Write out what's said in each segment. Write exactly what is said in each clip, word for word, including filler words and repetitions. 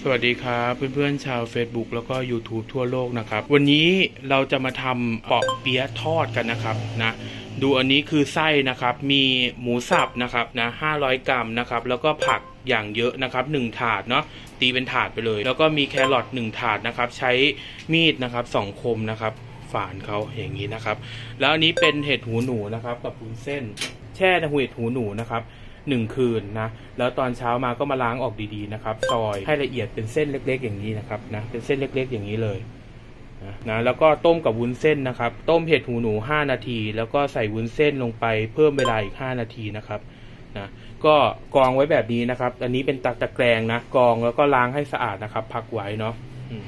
สวัสดีครับเพื่อนๆชาว Facebook แล้วก็ YouTube ทั่วโลกนะครับวันนี้เราจะมาทำเปาะเปี๊ยะทอดกันนะครับนะดูอันนี้คือไส้นะครับมีหมูสับนะครับนะห้าร้อยกรัมนะครับแล้วก็ผักอย่างเยอะนะครับหนึ่งถาดเนาะตีเป็นถาดไปเลยแล้วก็มีแครอทหนึ่งถาดนะครับใช้มีดนะครับสองคมนะครับฝานเขาอย่างนี้นะครับแล้วอันนี้เป็นเห็ดหูหนูนะครับกับวุ้นเส้นแช่ในเห็ดหูหนูนะครับหนึ่งคืนนะแล้วตอนเช้ามาก็มาล้างออกดีๆนะครับซอยให้ละเอียดเป็นเส้นเล็กๆอย่างนี้นะครับนะเป็นเส้นเล็กๆอย่างนี้เลยนะนะแล้วก็ต้มกับวุ้นเส้นนะครับต้มเห็ดหูหนูห้านาทีแล้วก็ใส่วุ้นเส้นลงไปเพิ่มเวลาอีกห้านาทีนะครับนะก็กรองไว้แบบนี้นะครับอันนี้เป็นตะตะแกรงนะกรองแล้วก็ล้างให้สะอาดนะครับพักไว้เนาะ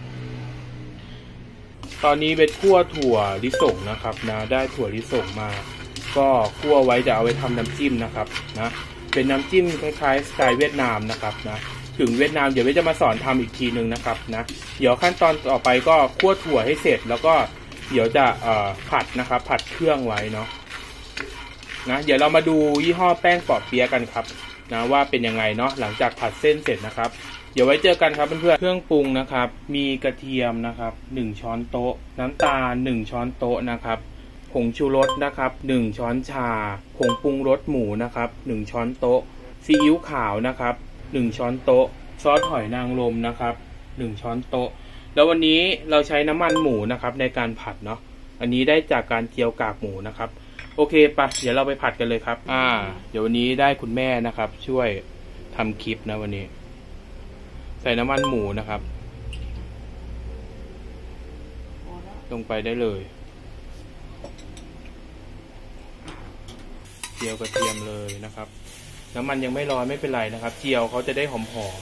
ตอนนี้เป็นคั่วถั่วลิสงนะครับนะได้ถั่วลิสงมาก็คั่วไว้จะเอาไว้ทำน้ำจิ้มนะครับนะเป็นน้ำจิ้มคล้ายๆสไตล์เวียดนามนะครับนะถึงเวียดนามเดี๋ยวไว้จะมาสอนทำอีกทีนึงนะครับนะเดี๋ยวขั้นตอนต่อไปก็คั่วถั่วให้เสร็จแล้วก็เดี๋ยวจะเอ่อผัดนะครับผัดเครื่องไว้เนาะนะเดี๋ยวเรามาดูยี่ห้อแป้งเปาะเปี๊ยะกันครับนะว่าเป็นยังไงเนาะหลังจากผัดเส้นเสร็จนะครับเดี๋ยวไว้เจอกันครับเพื่อนๆเครื่องปรุงนะครับมีกระเทียมนะครับหนึ่งช้อนโต๊ะน้ำตาลหนึ่งช้อนโต๊ะนะครับผงชูรสนะครับหนึ่งช้อนชาผงปรุงรสหมูนะครับหนึ่งช้อนโต๊ะซีอิ๊วขาวนะครับหนึ่งช้อนโต๊ะซอสหอยนางรมนะครับหนึ่งช้อนโต๊ะแล้ววันนี้เราใช้น้ำมันหมูนะครับในการผัดเนาะอันนี้ได้จากการเจียวกากหมูนะครับโอเคปะเดี๋ยวเราไปผัดกันเลยครับอ่าเดี๋ยววันนี้ได้คุณแม่นะครับช่วยทำคลิปนะวันนี้ใส่น้ำมันหมูนะครับลงไปได้เลยเจียวกระเทียมเลยนะครับน้ำมันยังไม่ร้อนไม่เป็นไรนะครับเจียวเขาจะได้หอม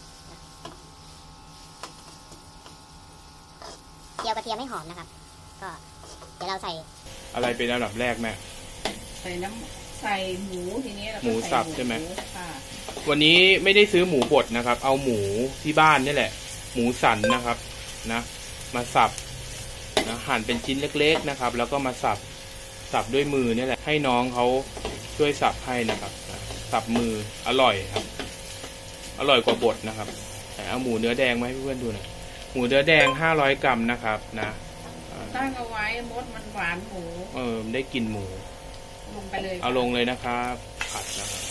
ๆเจียวกระเทียมให้หอมนะครับก็เดี๋ยวเราใส่อะไรเป็นอันดับแรกแม่ใส่น้ำใส่หมูทีนี้เราหมูสับใช่ไหมค่ะวันนี้ไม่ได้ซื้อหมูบดนะครับเอาหมูที่บ้านนี่แหละหมูสันนะครับนะมาสับนะหั่นเป็นชิ้นเล็กๆนะครับแล้วก็มาสับสับด้วยมือนี่แหละให้น้องเขาช่วยสับให้นะครับสับมืออร่อยครับอร่อยกว่าบดนะครับเอาหมูเนื้อแดงมาให้เพื่อนๆดูหน่อยหมูเนื้อแดงห้าร้อยกรัมนะครับนะตั้งเอาไว้มดมันหวานหมูเออได้กินหมูลงไปเลยเอาลงเลยนะครับผัดนะครับ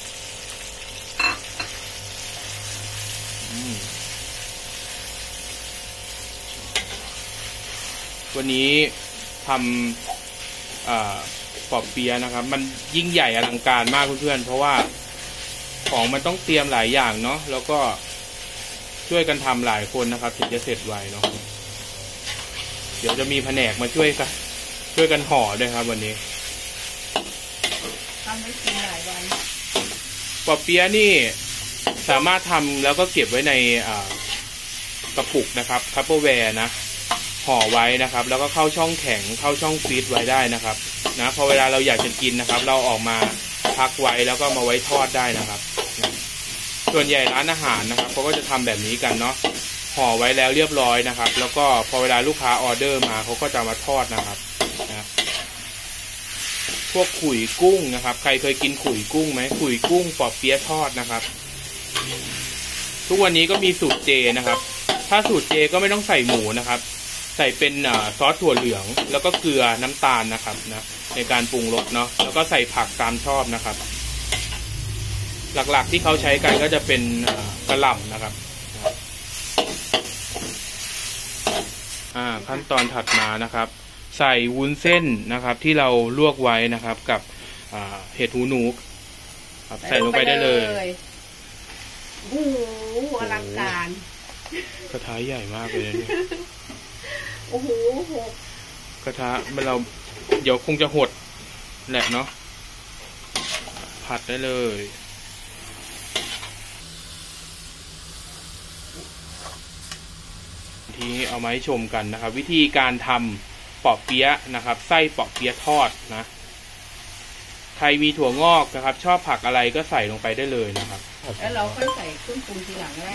วันนี้ทำปอเปี๊ยะนะครับมันยิ่งใหญ่อลังการมากเพื่อนๆเพราะว่าของมันต้องเตรียมหลายอย่างเนาะแล้วก็ช่วยกันทำหลายคนนะครับถึงจะเสร็จไวเนาะเดี๋ยวจะมีแผนกมาช่วยกันช่วยกันห่อด้วยครับวันนี้ทำไว้กินหลายวันปอเปี๊ยะนี่สามารถทำแล้วก็เก็บไว้ในกระปุกนะครับคัพเปอร์แวร์นะห่อไว้นะครับแล้วก็เข้าช่องแข็งเข้าช่องฟรีซไว้ได้นะครับนะพอเวลาเราอยากจะกินนะครับเราออกมาพักไว้แล้วก็มาไว้ทอดได้นะครับส่วนใหญ่ร้านอาหารนะครับเขาก็จะทำแบบนี้กันเนาะห่อไว้แล้วเรียบร้อยนะครับแล้วก็พอเวลาลูกค้าออเดอร์มาเขาก็จะมาทอดนะครับนะพวกขุยกุ้งนะครับใครเคยกินขุยกุ้งไหมขุยกุ้งปอเปี๊ยะทอดนะครับทุกวันนี้ก็มีสูตรเจนะครับถ้าสูตรเจก็ไม่ต้องใส่หมูนะครับใส่เป็นซอสถั่วเหลืองแล้วก็เกลือน้ำตาลนะครับนะในการปรุงรสเนาะแล้วก็ใส่ผักตามชอบนะครับหลักๆที่เขาใช้กันก็จะเป็นกระหล่ำนะครับอ่าขั้นตอนถัดมานะครับใส่วุ้นเส้นนะครับที่เราลวกไว้นะครับกับเห็ดหูหนูครับใส่ลงไปได้เลยโอ้โหอลังการกระทะใหญ่มากเลยเนี่ยโอ้โหกระทะมันเราเดี๋ยวคงจะหดแหละเนาะผัดได้เลยที่เอามาให้ชมกันนะครับวิธีการทำปอเปี๊ยะนะครับไส้ปอเปี๊ยะทอดนะใครมีถั่วงอกนะครับชอบผักอะไรก็ใส่ลงไปได้เลยนะครับแล้วเราค่อยใส่เครื่องปรุงทีหลังได้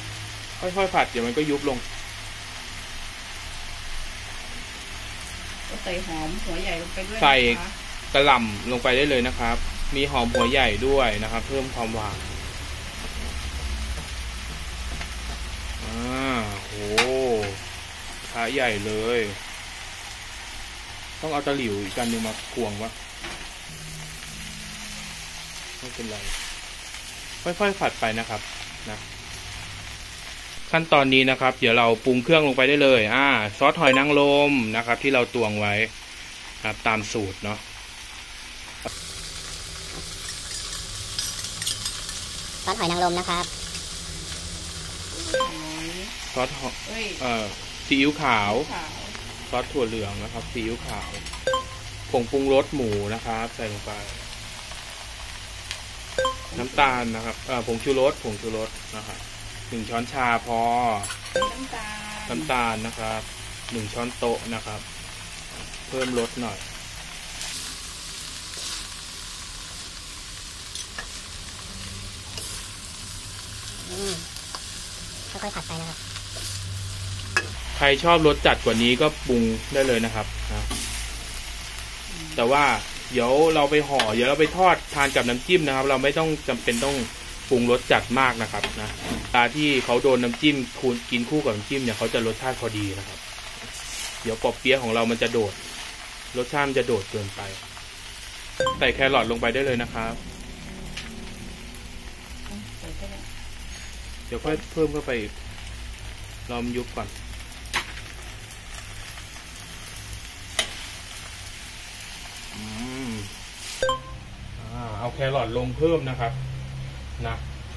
ค่อยๆผัดเดี๋ยวมันก็ยุบลงโใส่หอมหัวใหญ่ลงไปด้วยใส่นะคะกระหล่ำลงไปได้เลยนะครับมีหอมหัวใหญ่ด้วยนะครับเพิ่มความหวานอ่าโหขาใหญ่เลยต้องเอาตะหลิวอีกกันหนึ่งมาควงวะไม่เป็นไรค่อยๆผัดไปนะครับนะขั้นตอนนี้นะครับเดี๋ยวเราปรุงเครื่องลงไปได้เลยอ่าซอสหอยนางรมนะครับที่เราตวงไว้ครับตามสูตรเนาะซอสหอยนางรมนะครับซอสหอเอ้ยเอ่อซีอิ๊วขาวขาวซอสถั่วเหลืองนะครับซีอิ๊วขาวผงปรุงรสหมูนะครับใส่ลงไปน้ำตาลนะครับเอ่อผงชูรสผงชูรสนะครับหนึ่งช้อนชาพอน้ำตาลน้ำตาลนะครับหนึ่งช้อนโต๊ะนะครับ เพิ่มรสหน่อยอืมค่อยๆผัดไปนะครับใครชอบรสจัดกว่านี้ก็ปรุงได้เลยนะครับนะแต่ว่าเดี๋ยวเราไปห่อเดี๋ยวเราไปทอดทานกับน้ำจิ้มนะครับ เราไม่ต้องจำเป็นต้องปรุงรสจัดมากนะครับนะตาที่เขาโดนน้ำจิ้มคูณกินคู่กับน้ำจิ้มเนี่ยเขาจะรสชาติพอดีนะครับเดี๋ยวปอเปี๊ยะของเรามันจะโดดรสชาติมันจะโดดเกินไปใส่แครอทลงไปได้เลยนะครับใส่ไปเลยเดี๋ยวค่อยเพิ่มเข้าไปอีกรอมนยุบก่อนอืมอ่าเอาแครอทลงเพิ่มนะครับนะ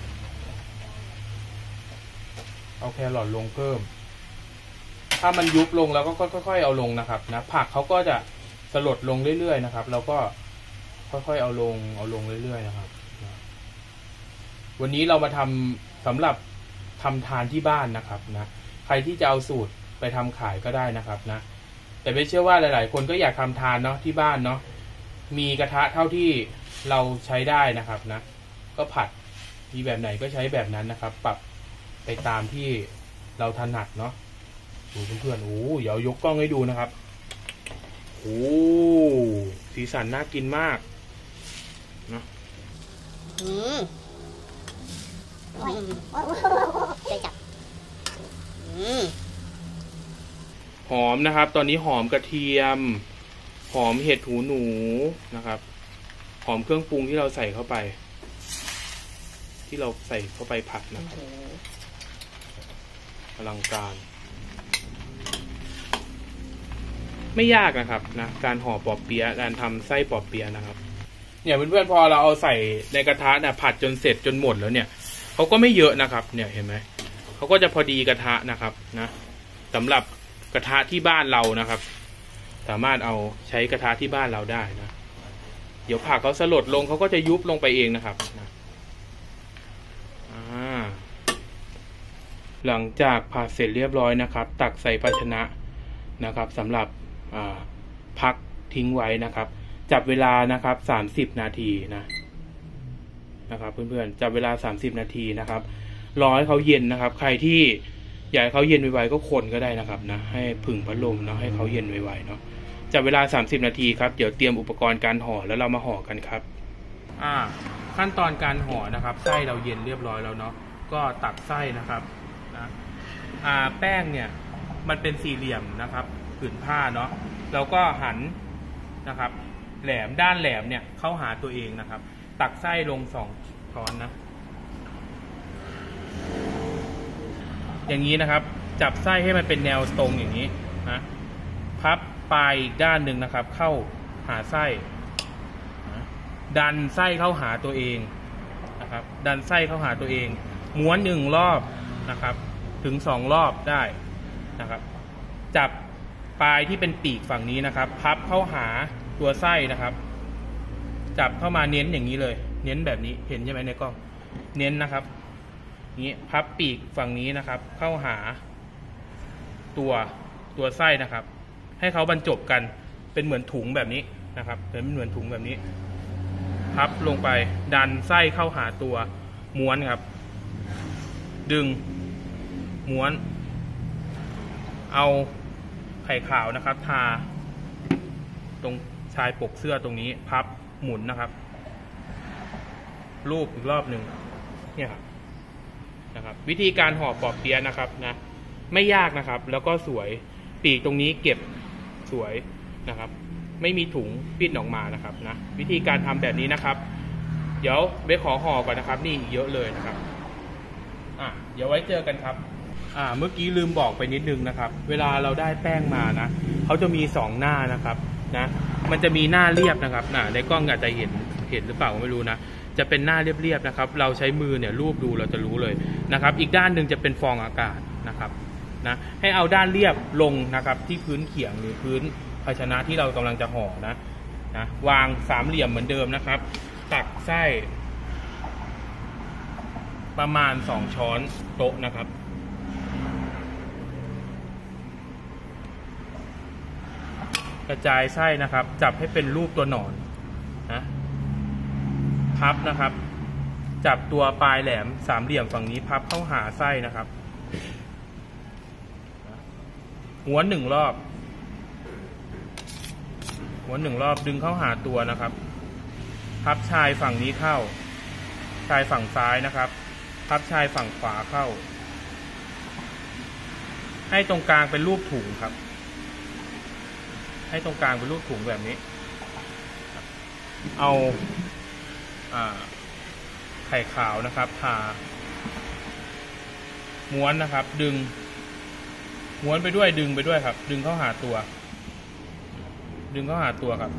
เอาแครอทลงเพิ่มถ้ามันยุบลงแล้วก็ค่อยๆเอาลงนะครับนะผักเขาก็จะสลดลงเรื่อยๆนะครับแล้วก็ค่อยๆเอาลงเอาลงเรื่อยๆนะครับนะวันนี้เรามาทำสำหรับทำทานที่บ้านนะครับนะใครที่จะเอาสูตรไปทำขายก็ได้นะครับนะแต่ไม่เชื่อว่าหลายๆคนก็อยากทำทานเนาะที่บ้านเนาะมีกระทะเท่าที่เราใช้ได้นะครับนะก็ผัดมีแบบไหนก็ใช้แบบนั้นนะครับปรับไปตามที่เราถนัดเนาะดูเพื่อนๆโอ้เดี๋ยวยกกล้องให้ดูนะครับโอ้สีสันน่ากินมากเนาะอืมอืมใจจับอืมหอมนะครับตอนนี้หอมกระเทียมหอมเห็ดหูหนูนะครับหอมเครื่องปรุงที่เราใส่เข้าไปที่เราใส่เข้าไปผัดนะครับอลังการไม่ยากนะครับนะการห่อปอเปี๊ยะการทำไส้ปอเปี๊ยะนะครับเนี่ยเพื่อนๆพอเราเอาใส่ในกระทะเนี่ยผัดจนเสร็จจนหมดแล้วเนี่ยเขาก็ไม่เยอะนะครับเนี่ยเห็นไหมเขาก็จะพอดีกระทะนะครับนะสำหรับกระทะที่บ้านเรานะครับสามารถเอาใช้กระทะที่บ้านเราได้นะเดี๋ยวผักเขาสลดลงเขาก็จะยุบลงไปเองนะครับนะอ่าหลังจากผัดเสร็จเรียบร้อยนะครับตักใส่ภาชนะนะครับสำหรับพักทิ้งไว้นะครับจับเวลานะครับสามสิบนาทีนะนะครับเพื่อนๆจับเวลาสามสิบนาทีนะครับรอให้เขาเย็นนะครับใครที่อยากให้เขาเย็นไวๆก็คนก็ได้นะครับนะให้ผึ่งพัดลมนะให้เขาเย็นไวๆเนาะจับเวลาสามสิบนาทีครับเดี๋ยวเตรียมอุปกรณ์การห่อแล้วเรามาห่อกันครับอ่าขั้นตอนการห่อนะครับไส้เราเย็นเรียบร้อยแล้วเนาะก็ตักไส้นะครับนะอ่าแป้งเนี่ยมันเป็นสี่เหลี่ยมนะครับผืนผ้าเนาะแล้วก็หันนะครับแหลมด้านแหลมเนี่ยเข้าหาตัวเองนะครับตักไส้ลงสองช้อนนะอย่างนี้นะครับจับไส้ให้มันเป็นแนวตรงอย่างนี้นะพับปลายอีกด้านหนึ่งนะครับเข้าหาไส้นะดันไส้เข้าหาตัวเองนะครับดันไส้เข้าหาตัวเองม้วนหนึ่งรอบนะครับถึงสองรอบได้นะครับจับปลายที่เป็นปีกฝั่งนี้นะครับพับเข้าหาตัวไส้นะครับจับเข้ามาเน้นอย่างนี้เลยเน้นแบบนี้เห็นใช่ไหมในกล้องเน้นนะครับนี้พับปีกฝั่งนี้นะครับเข้าหาตัวตัวไส้นะครับให้เขาบรรจบกันเป็นเหมือนถุงแบบนี้นะครับเป็นเหมือนถุงแบบนี้พับลงไปดันไส้เข้าหาตัวม้วนครับดึงม้วนเอาไข่ขาวนะครับทาตรงชายปกเสื้อตรงนี้พับหมุนนะครับรูปอีกรอบหนึ่งเนี่ยครับนะครับวิธีการห่อปอเปี๊ยะนะครับนะไม่ยากนะครับแล้วก็สวยปีกตรงนี้เก็บสวยนะครับไม่มีถุงปิ้นออกมานะครับนะวิธีการทำแบบนี้นะครับเดี๋ยวเบสขอห่อก่อนนะครับนี่เยอะเลยนะครับอ่ะเดี๋ยวไว้เจอกันครับอ่าเมื่อกี้ลืมบอกไปนิดนึงนะครับเวลาเราได้แป้งมานะเขาจะมีสองหน้านะครับนะมันจะมีหน้าเรียบนะครับนะในกล้องอาจจะเห็นเห็นหรือเปล่าไม่รู้นะจะเป็นหน้าเรียบๆนะครับเราใช้มือเนี่ยรูปดูเราจะรู้เลยนะครับอีกด้านหนึ่งจะเป็นฟองอากาศนะครับนะให้เอาด้านเรียบลงนะครับที่พื้นเขียงหรือพื้นภาชนะที่เรากำลังจะห่อนะนะวางสามเหลี่ยมเหมือนเดิมนะครับตักไส้ประมาณสองช้อนโต๊ะนะครับกระจายไส้นะครับจับให้เป็นรูปตัวหนอนนะพับนะครับจับตัวปลายแหลมสามเหลี่ยมฝั่งนี้พับเข้าหาไส้นะครับม้วนหนึ่งรอบม้วนหนึ่งรอบดึงเข้าหาตัวนะครับพับชายฝั่งนี้เข้าชายฝั่งซ้ายนะครับพับชายฝั่งขวาเข้าให้ตรงกลางเป็นรูปถุงครับให้ตรงกลางเป็นรูปถุงแบบนี้เอาไข่ขาวนะครับทาม้วนนะครับดึงม้วนไปด้วยดึงไปด้วยครับดึงเข้าหาตัวดึงเข้าหาตัวครับ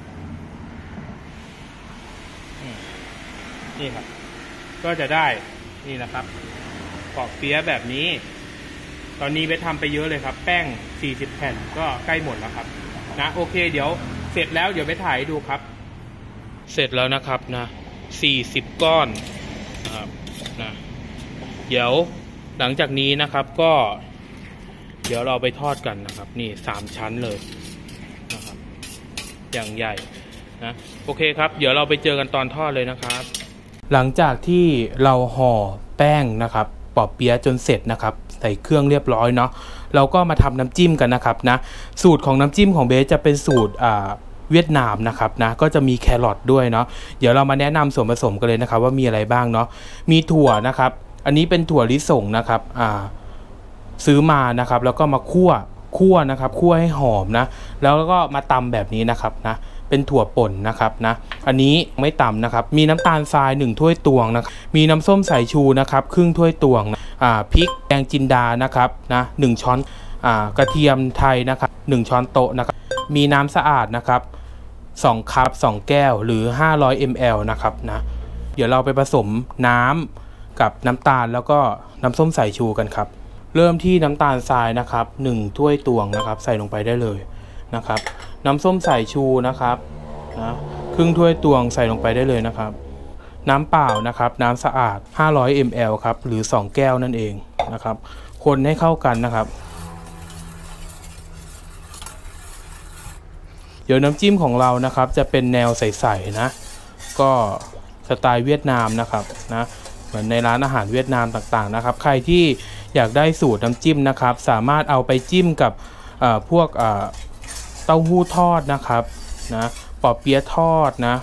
นี่ครับก็จะได้นี่นะครับปอเปี๊ยะแบบนี้ตอนนี้ไปทำไปเยอะเลยครับแป้งสี่สิบแผ่นก็ใกล้หมดแล้วครับนะโอเคเดี๋ยวเสร็จแล้วเดี๋ยวไปถ่ายดูครับเสร็จแล้วนะครับนะสี่สิบก้อนนะครับนะเดี๋ยวหลังจากนี้นะครับก็เดี๋ยวเราไปทอดกันนะครับนี่สามชั้นเลยนะครับอย่างใหญ่นะโอเคครับเดี๋ยวเราไปเจอกันตอนทอดเลยนะครับหลังจากที่เราห่อแป้งนะครับปอเปี๊ยะจนเสร็จนะครับใส่เครื่องเรียบร้อยเนาะเราก็มาทำน้ำจิ้มกันนะครับนะสูตรของน้ำจิ้มของเบสจะเป็นสูตรอ่าเวียดนามนะครับนะก็จะมีแครอทด้วยเนาะเดี๋ยวเรามาแนะนำส่วนผสมกันเลยนะครับว่ามีอะไรบ้างเนาะมีถั่วนะครับอันนี้เป็นถั่วลิสงนะครับอ่าซื้อมานะครับแล้วก็มาคั่วคั่วนะครับคั่วให้หอมนะแล้วก็มาตำแบบนี้นะครับนะเป็นถั่วป่นนะครับนะอันนี้ไม่ตำนะครับมีน้ำตาลทรายหนึ่งถ้วยตวงนะมีน้ำส้มสายชูนะครับครึ่งถ้วยตวงนะอ่าพริกแดงจินดานะครับนะหนึ่งช้อนอ่ากระเทียมไทยนะครับหนึ่งช้อนโต๊ะนะครับมีน้ำสะอาดนะครับสองคัพสองแก้วหรือห้าร้อยมิลลิลิตรนะครับนะเดี๋ยวเราไปผสมน้ำกับน้ำตาลแล้วก็น้ำส้มสายชูกันครับเริ่มที่น้ำตาลทรายนะครับหนึ่งถ้วยตวงนะครับใส่ลงไปได้เลยนะครับน้ำส้มสายชูนะครับนะครึ่งถ้วยตวงใส่ลงไปได้เลยนะครับน้ำเปล่านะครับน้ำสะอาดห้าร้อยมิลลิลิตรครับหรือสองแก้วนั่นเองนะครับคนให้เข้ากันนะครับเดี๋ยวน้ำจิ้มของเรานะครับจะเป็นแนวใสๆนะก็สไตล์เวียดนามนะครับนะเหมือนในร้านอาหารเวียดนามต่างๆนะครับใครที่อยากได้สูตรน้ำจิ้มนะครับสามารถเอาไปจิ้มกับพวกเต้าหู้ทอดนะครับนะปอเปี๊ยะทอดนะ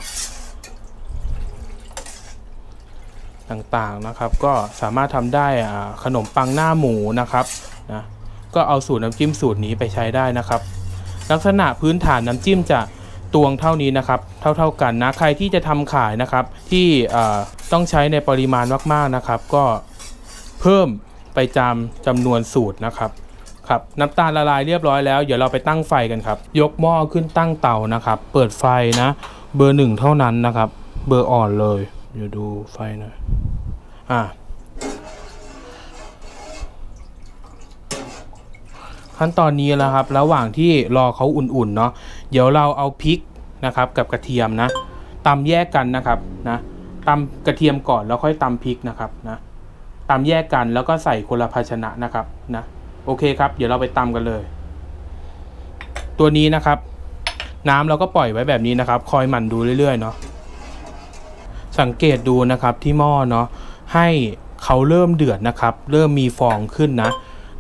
ต่างๆนะครับก็สามารถทำได้ขนมปังหน้าหมูนะครับนะก็เอาสูตรน้ำจิ้มสูตรนี้ไปใช้ได้นะครับลักษณะพื้นฐานน้ำจิ้มจะตวงเท่านี้นะครับเท่าๆกันนะใครที่จะทำขายนะครับที่ต้องใช้ในปริมาณมากๆนะครับก็เพิ่มไปจำจำนวนสูตรนะครับครับน้ำตาลละลายเรียบร้อยแล้วเดี๋ยวเราไปตั้งไฟกันครับยกหม้อขึ้นตั้งเตานะครับเปิดไฟนะเบอร์หนึ่งเท่านั้นนะครับเบอร์อ่อนเลยเดี๋ยวดูไฟหน่อยอ่ะขั้นตอนนี้แล้วครับระหว่างที่รอเขาอุ่นๆเนาะเดี๋ยวเราเอาพริกนะครับกับกระเทียมนะตำแยกกันนะครับนะตำกระเทียมก่อนแล้วค่อยตำพริกนะครับนะตำแยกกันแล้วก็ใส่คนละภาชนะนะครับนะโอเคครับเดี๋ยวเราไปตำกันเลยตัวนี้นะครับน้ำเราก็ปล่อยไว้แบบนี้นะครับคอยหมั่นดูเรื่อยๆเนาะสังเกตดูนะครับที่หม้อเนาะให้เขาเริ่มเดือดนะครับเริ่มมีฟองขึ้นนะ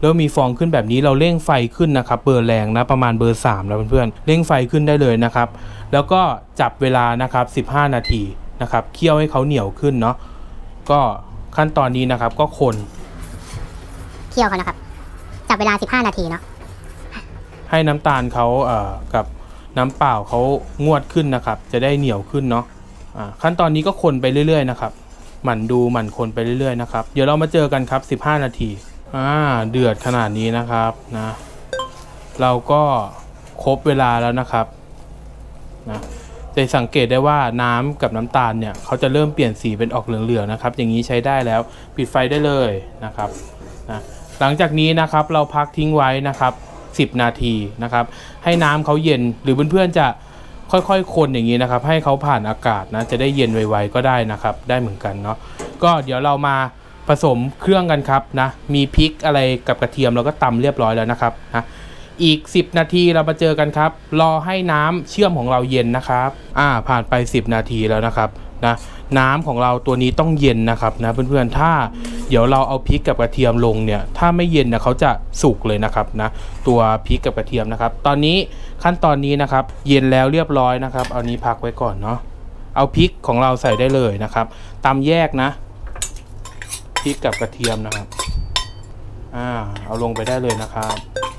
เริ่มมีฟองขึ้นแบบนี้เราเร่งไฟขึ้นนะครับเบอร์แรงนะประมาณเบอร์สามแล้วเพื่อนๆเร่งไฟขึ้นได้เลยนะครับแล้วก็จับเวลานะครับสิบห้านาทีนะครับเคี่ยวให้เขาเหนียวขึ้นเนาะก็ขั้นตอนนี้นะครับก็คนเคี่ยวเขานะครับจับเวลาสิบห้านาทีเนาะให้น้ำตาลเขาเอ่อกับน้ำเปล่าเขางวดขึ้นนะครับจะได้เหนียวขึ้นเนาะอ่าขั้นตอนนี้ก็คนไปเรื่อยๆนะครับหมั่นดูหมั่นคนไปเรื่อยๆนะครับเดี๋ยวเรามาเจอกันครับสิบห้านาทีอ่าเดือดขนาดนี้นะครับนะเราก็ครบเวลาแล้วนะครับนะจะสังเกตได้ว่าน้ำกับน้ำตาลเนี่ยเขาจะเริ่มเปลี่ยนสีเป็นออกเหลืองๆนะครับอย่างนี้ใช้ได้แล้วปิดไฟได้เลยนะครับนะหลังจากนี้นะครับเราพักทิ้งไว้นะครับสิบนาทีนะครับให้น้ำเขาเย็นหรือเพื่อนๆจะค่อยๆคนอย่างนี้นะครับให้เขาผ่านอากาศนะจะได้เย็นไวๆก็ได้นะครับได้เหมือนกันเนาะก็เดี๋ยวเรามาผสมเครื่องกันครับนะมีพริกอะไรกับกระเทียมเราก็ตำเรียบร้อยแล้วนะครับนะอีกสิบนาทีเรามาเจอกันครับรอให้น้ำเชื่อมของเราเย็นนะครับอ่าผ่านไปสิบนาทีแล้วนะครับนะน้ำของเราตัวนี้ต้องเย็นนะครับนะเพื่อนๆถ้าเดี๋ยวเราเอาพริกกับกระเทียมลงเนี่ยถ้าไม่เย็นนะเขาจะสุกเลยนะครับนะตัวพริกกับกระเทียมนะครับตอนนี้ขั้นตอนนี้นะครับเย็นแล้วเรียบร้อยนะครับเอานี้พักไว้ก่อนเนาะเอาพริกของเราใส่ได้เลยนะครับตำแยกนะพริกกับกระเทียมนะครับอ่าเอาลงไปได้เลยนะครับ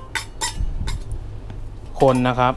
คนนะครับ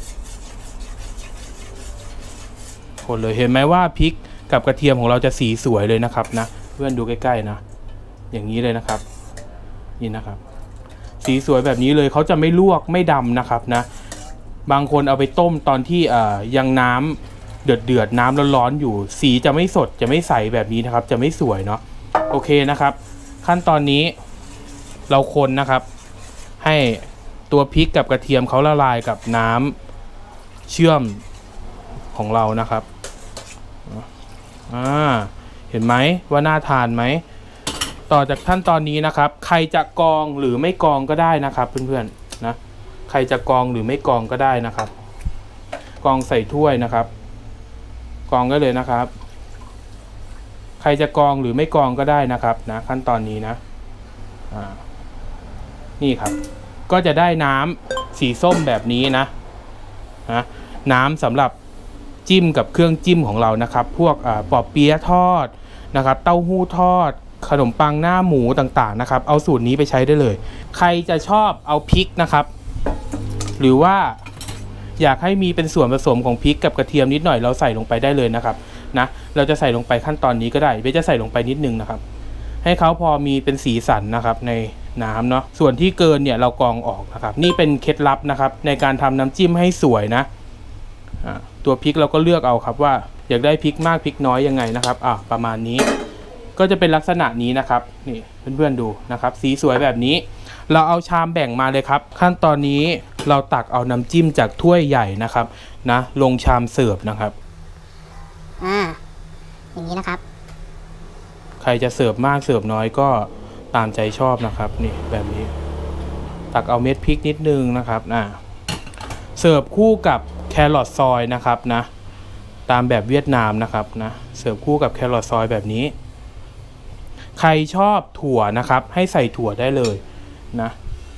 คนเลยเห็นไหมว่าพริกกับกระเทียมของเราจะสีสวยเลยนะครับนะเพื่อนดูใกล้ๆนะอย่างนี้เลยนะครับนี่นะครับสีสวยแบบนี้เลยเขาจะไม่ลวกไม่ดำนะครับนะบางคนเอาไปต้มตอนที่อ่ายังน้ำเดือดเดือดน้ำร้อนๆอยู่สีจะไม่สดจะไม่ใสแบบนี้นะครับจะไม่สวยเนาะโอเคนะครับขั้นตอนนี้เราคนนะครับให้ตัวพริกกับกระเทียมเขาละลายกับน้ำเชื่อมของเรานะครับอ่าเห็นไหมว่าน่าทานไหมต่อจากขั้นตอนนี้นะครับใครจะกรองหรือไม่กรองก็ได้นะครับเพื่อนๆนะใครจะกรองหรือไม่กรองก็ได้นะครับกรองใส่ถ้วยนะครับกรองได้เลยนะครับใครจะกรองหรือไม่กรองก็ได้นะครับนะขั้นตอนนี้นะอ่านี่ครับก็จะได้น้ำสีส้มแบบนี้นะนะน้ำสำหรับจิ้มกับเครื่องจิ้มของเรานะครับพวกปอเปี๊ยะทอดนะครับเต้าหู้ทอดขนมปังหน้าหมูต่างๆนะครับเอาสูตรนี้ไปใช้ได้เลยใครจะชอบเอาพริกนะครับหรือว่าอยากให้มีเป็นส่วนผสมของพริกกับกระเทียมนิดหน่อยเราใส่ลงไปได้เลยนะครับนะเราจะใส่ลงไปขั้นตอนนี้ก็ได้ไม่จะใส่ลงไปนิดนึงนะครับให้เขาพอมีเป็นสีสันนะครับในน้ำเนาะส่วนที่เกินเนี่ยเรากรองออกนะครับนี่เป็นเคล็ดลับนะครับในการทำน้ำจิ้มให้สวยนะตัวพริกเราก็เลือกเอาครับว่าอยากได้พริกมากพริกน้อยยังไงนะครับอ่ะประมาณนี้ก็จะเป็นลักษณะนี้นะครับนี่เพื่อนๆดูนะครับสีสวยแบบนี้เราเอาชามแบ่งมาเลยครับขั้นตอนนี้เราตักเอาน้ำจิ้มจากถ้วยใหญ่นะครับนะลงชามเสิร์ฟนะครับอ่าอย่างนี้นะครับใครจะเสิร์ฟมากเสิร์ฟน้อยก็ตามใจชอบนะครับนี่แบบนี้ตักเอาเม็ดพริกนิดนึงนะครับนะเสิร์ฟคู่กับแครอทซอยนะครับนะตามแบบเวียดนามนะครับนะเสิร์ฟคู่กับแครอทซอยแบบนี้ใครชอบถั่วนะครับให้ใส่ถั่วได้เลยนะ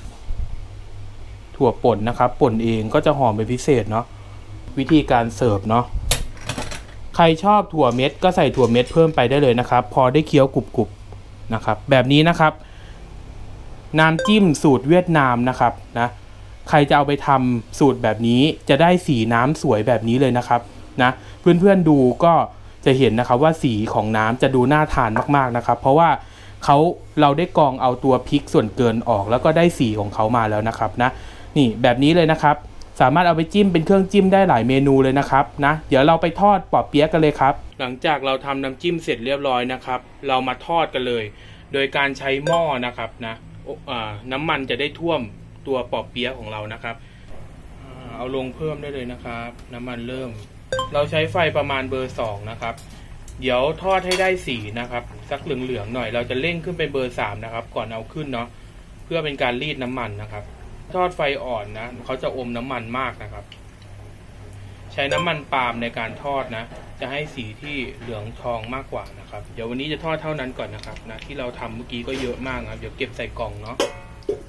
ถั่วป่นนะครับป่นเองก็จะหอมเป็นพิเศษเนาะวิธีการเสิร์ฟเนาะใครชอบถั่วเม็ดก็ใส่ถั่วเม็ดเพิ่มไปได้เลยนะครับพอได้เคี้ยวกรุบๆนะครับแบบนี้นะครับน้ำจิ้มสูตรเวียดนามนะครับนะใครจะเอาไปทำสูตรแบบนี้จะได้สีน้ำสวยแบบนี้เลยนะครับนะเพื่อนๆดูก็จะเห็นนะครับว่าสีของน้ำจะดูน่าทานมากๆนะครับเพราะว่าเขาเราได้กรองเอาตัวพริกส่วนเกินออกแล้วก็ได้สีของเขามาแล้วนะครับนะนี่แบบนี้เลยนะครับสามารถเอาไปจิ้มเป็นเครื่องจิ้มได้หลายเมนูเลยนะครับนะเดี๋ยวเราไปทอดปอเปี๊ยะกันเลยครับหลังจากเราทำน้ำจิ้มเสร็จเรียบร้อยนะครับเรามาทอดกันเลยโดยการใช้หม้อนะครับนะน้ำมันจะได้ท่วมตัวปอเปี๊ยะของเรานะครับเอาลงเพิ่มได้เลยนะครับน้ำมันเริ่มเราใช้ไฟประมาณเบอร์สองนะครับเดี๋ยวทอดให้ได้สีนะครับสักเหลืองๆหน่อยเราจะเร่งขึ้นเป็นเบอร์สามนะครับก่อนเอาขึ้นเนาะเพื่อเป็นการรีดน้ำมันนะครับทอดไฟอ่อนนะเขาจะอมน้ำมันมากนะครับใช้น้ำมันปาล์มในการทอดนะจะให้สีที่เหลืองทองมากกว่านะครับเดี๋ยววันนี้จะทอดเท่านั้นก่อนนะครับนะที่เราทำเมื่อกี้ก็เยอะมากนะเดี๋ยวเก็บใส่กล่องเนาะ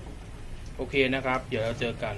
โอเคนะครับ เดี๋ยวเราเจอกัน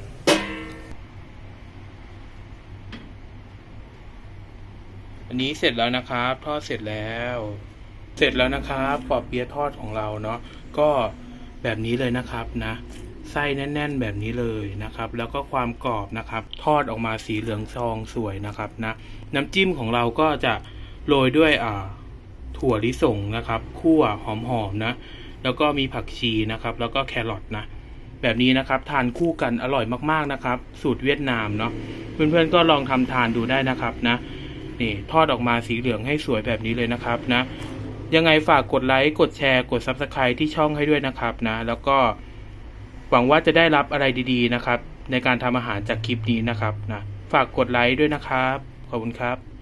อันนี้เสร็จแล้วนะครับทอดเสร็จแล้วเสร็จแล้วนะครับปอเปี๊ยะทอดของเราเนาะก็แบบนี้เลยนะครับนะไส้แน่นๆแบบนี้เลยนะครับแล้วก็ความกรอบนะครับทอดออกมาสีเหลืองทองสวยนะครับนะน้ำจิ้มของเราก็จะโรยด้วยอ่าถั่วลิสงนะครับคั่วหอมๆนะแล้วก็มีผักชีนะครับแล้วก็แครอทนะแบบนี้นะครับทานคู่กันอร่อยมากๆนะครับสูตรเวียดนามเนาะเพื่อนๆก็ลองทำทานดูได้นะครับนะนี่ทอดออกมาสีเหลืองให้สวยแบบนี้เลยนะครับนะยังไงฝากกดไลค์กดแชร์กด ซับสไครบ์ ที่ช่องให้ด้วยนะครับนะแล้วก็หวังว่าจะได้รับอะไรดีๆนะครับในการทำอาหารจากคลิปนี้นะครับนะฝากกดไลค์ด้วยนะครับขอบคุณครับ